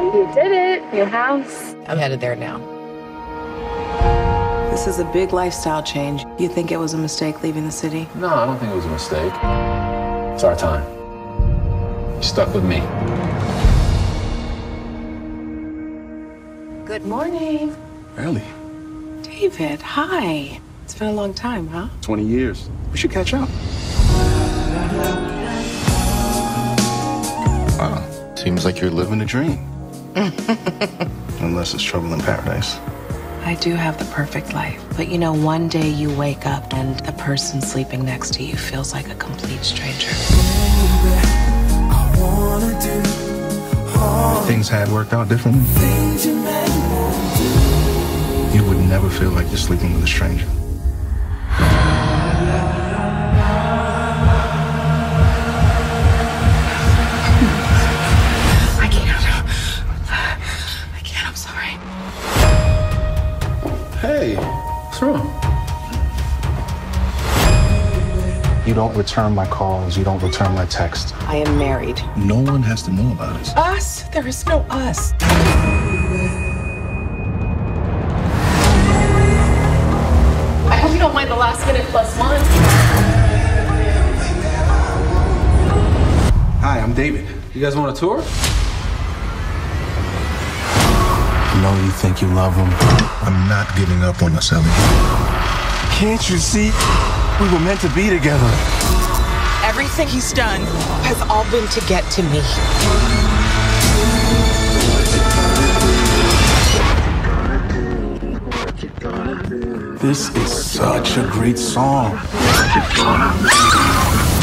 You did it. New house. I'm headed there now. This is a big lifestyle change. You think it was a mistake leaving the city? No, I don't think it was a mistake. It's our time. You stuck with me. Good morning. Ellie. David, hi. It's been a long time, huh? 20 years. We should catch up. Wow. Seems like you're living a dream. Unless it's trouble in paradise. I do have the perfect life. But you know, one day you wake up and the person sleeping next to you feels like a complete stranger. Things had worked out differently. You would never feel like you're sleeping with a stranger. I'm sorry. Hey, what's wrong? You don't return my calls. You don't return my texts. I am married. No one has to know about us. Us? There is no us. I hope you don't mind the last minute +1. Hi, I'm David. You guys want a tour? I know you think you love him. I'm not giving up on us, Ellie. Can't you see? We were meant to be together. Everything he's done has all been to get to me. This is such a great song.